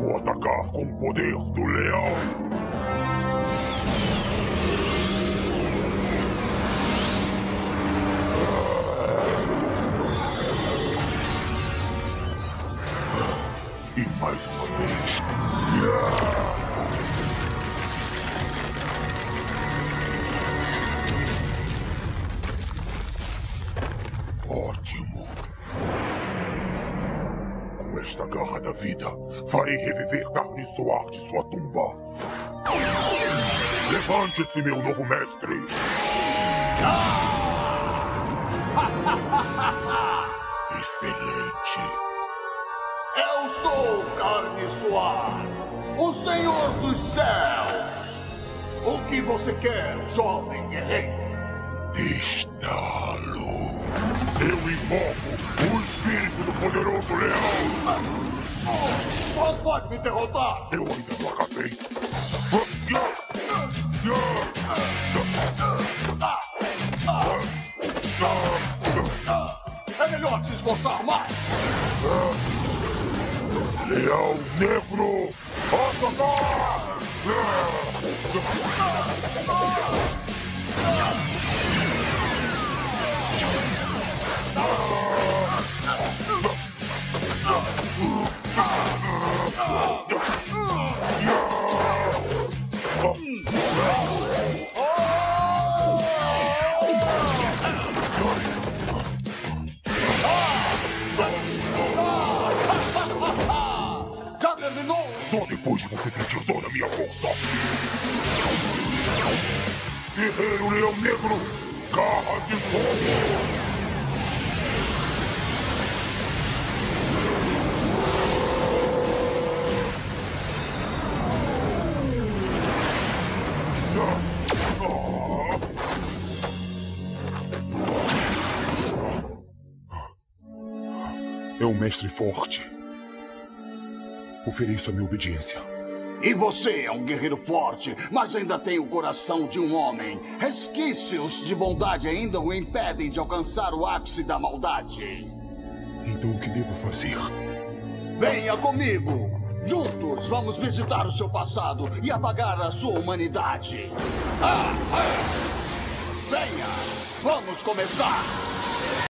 Vou atacar com o poder do leão. E mais uma vez. Ótimo. Com esta garra da vida, farei reviver carne soar de sua tumba. Levante-se, meu novo mestre. Excelente. Eu sou Carne Soar, o Senhor dos Céus. O que você quer, jovem guerreiro? Estalo. Eu invoco o espírito do poderoso leão. Não pode me derrotar. Eu ainda não acabei. É melhor se esforçar mais. Leão Negro, atacar! Já terminou? Só depois de você sentir toda a minha força. Guerreiro Leão Negro, garra de fogo! É um mestre forte. Ofereço a minha obediência. E você é um guerreiro forte, mas ainda tem o coração de um homem. Resquícios de bondade ainda o impedem de alcançar o ápice da maldade. Então o que devo fazer? Venha comigo. Juntos vamos visitar o seu passado e apagar a sua humanidade. Venha, vamos começar.